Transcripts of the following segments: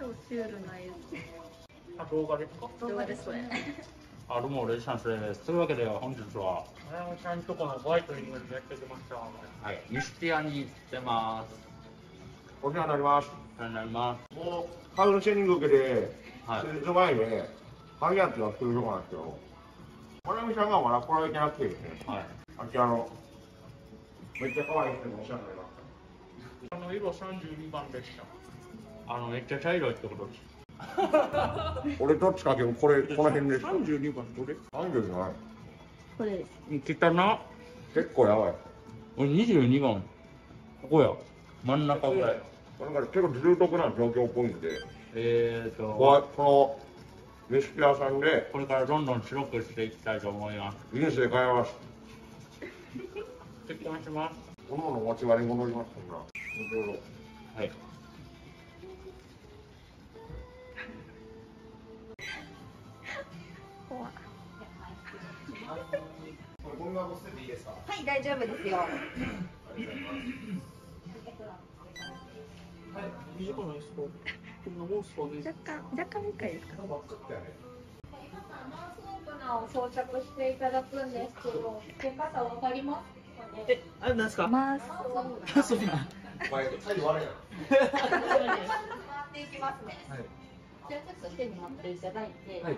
超シュールな絵。 あ、動画ですか？ 動画ですね。 あ、どうも、レジシャンスです。というわけで、本日は、あやちゃんとこのバイトリングにやってきました。はい、西ティアに行ってます。 お世話になります。 お世話になります。 もう、カウルシェニング受けて、 はい数日前で、ハイアンっていうのを作るとこなんですけど、まなみさんがまだ来られてなくてですね、 はい。 あちらの、めっちゃ可愛い人にお世話になりまし色32番でした。めっちゃ茶色いってことです。 た。俺どっちかけど、これ、この辺です。 32番どれ 30じゃない。 これです。 来たな。 結構やばい。 俺22番。ここや。真ん中ぐらい。 なんか結構重篤な状況っぽいんで、 ここの、飯屋さんで、 れからどんどん白くしていきたいと思います。 人生変えます。 結婚します。 この持ち場に戻りますから、後ほど。 はい。 怖い。 ゴミ箱捨てていいですか？ はい、大丈夫ですよ。 短くないですか？こんなもんすかね。 若干深いですか。 マウスオープナーを装着していただくんですけど、付け方わかりますかね？ あれなんですか？ マウス。 そうな。 お前、最後悪いな。 回っていきますね。 はい。 じゃあちょっと手に持っていただいて。 はい。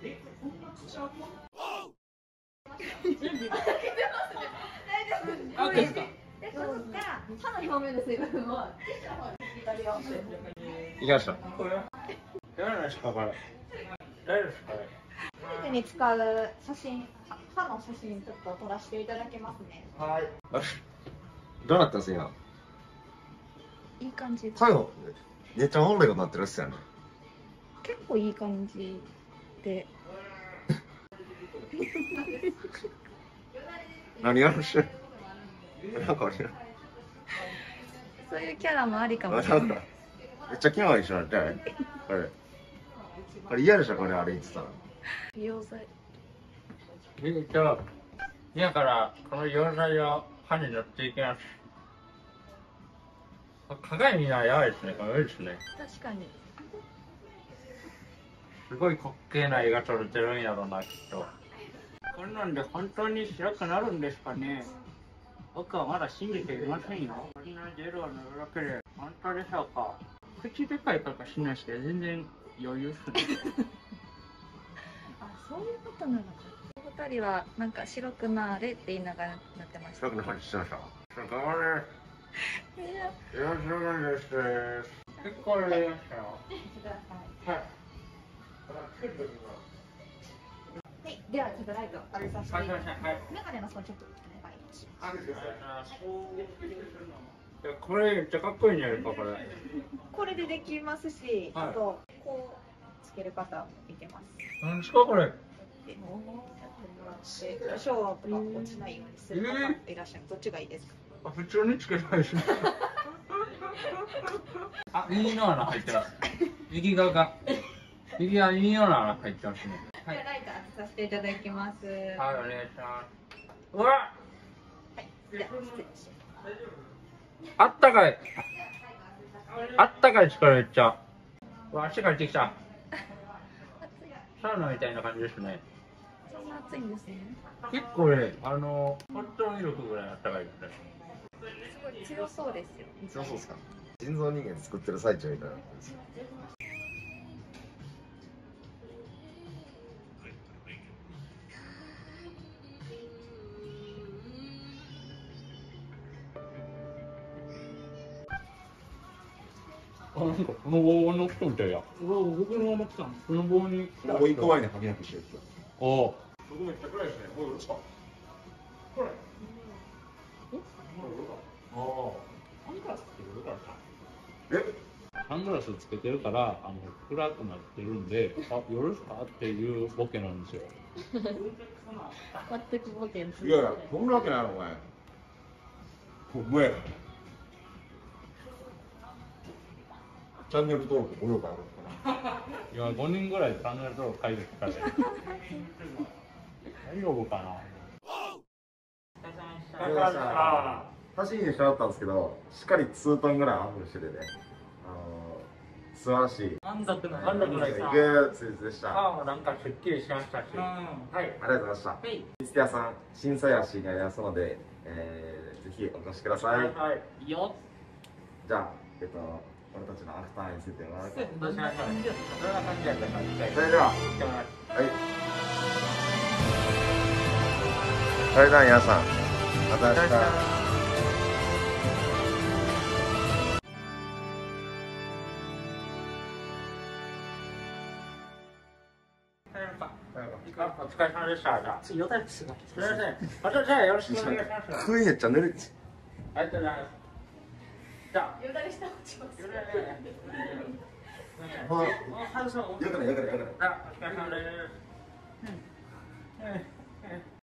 あ、ですか。 で、そこから歯の表面の水分をいきました。 これ。やらないですかこれ。誰ですかね。 クイズに使う写真、歯の写真ちょっと撮らせていただけますね。 はい。どうなったんす今。 いい感じ。 最後、めっちゃ本来ことなってるっすよね。 結構いい感じで。 何やるし。なんかそういうキャラもありかもめしれない。 っちゃ気まいしなってない。これ嫌でしょ、これあれ言ってたら。 美容剤。 今からこの溶剤を歯に塗っていきます。鏡がやばいですね。これいいですね。 確かに。 すごい滑稽な絵が撮れてるんやろうな、きっと。こんなんで本当に白くなるんですかね。僕はまだ信じていませんよ。こんなジェルを塗るだけで本当でしょうか。口でかいかしないですけど、全然余裕っすね。 あ、そういうことなのか。お二人はなんか白くなれって言いながらなってました。 近くの話してました。頑張れ。よろしくお願いします。 結構やりましたよ。はい。 はい、ではちょっとライト上げさせていただきます。 はい。 メガネの装着お願いします。 いや、これめっちゃかっこいいんじゃないですか、これ。 これでできますし、 はいあとこうつける方もいけます。 何ですか、これ。 でショーとか落ちないようにする方もいらっしゃる。どっちがいいですか？ あ、普通につけたいですね。あ、右の穴入ってます。右側が。右の穴入ってますね。はい。 じゃあライト当てさせていただきます。 はい、お願いします。うわ。 はい、じゃあ失礼します。 あったかい。あったかいです、これめっちゃ。うわ、足が出てきた。サウナみたいな感じですね。 そんな暑いんですね。 結構ね、ホットミルクぐらいあったかいですね。 すごい強そうですよ。 そうそうですか。人造人間作ってる最中みたいな。 あ、なんかこの棒の人みたいや。うわ、僕のまま来たの。この棒に。 ここ行く前に歯磨きしてる。 おお。 ここめっちゃ暗いですね。これどうですか。これ。ああ。 サングラスつけてるからさ。 え。 サングラスつけてるから、暗くなってるんで、あ、夜ですかっていうボケなんですよ。 全くボケん。 いやいや、そんなわけないのお前。お前。チャンネル登録5秒間あるか今5人ぐらいチャンネル登録解除したで。大丈夫かな。 走りにしてあったんですけど、しっかり2トンぐらいアップしててね、 素晴らしい。 満足のグッズでした。 歯もなんかすっきりしましたし。 はい、ありがとうございました。 はいビスケ屋さん、新鞘足にありますので、ぜひお越しください。 はい。よじゃあ、俺たちのアフターについてもらうか。 どうしましょう。どんな感じやったか一回。 それでは、 言ってもらって。 はい。それでは皆さん、また明日。 お疲れ様でした。じゃあ、次、予定ですが。すみません。またじゃあ、よろしくお願いします。 クイヘチャンネル。 ありがとうございます。じゃあ、 よだれ下落ちます。 よだれ。 よくない、よくない、よくない。 じゃあ、お疲れ様です。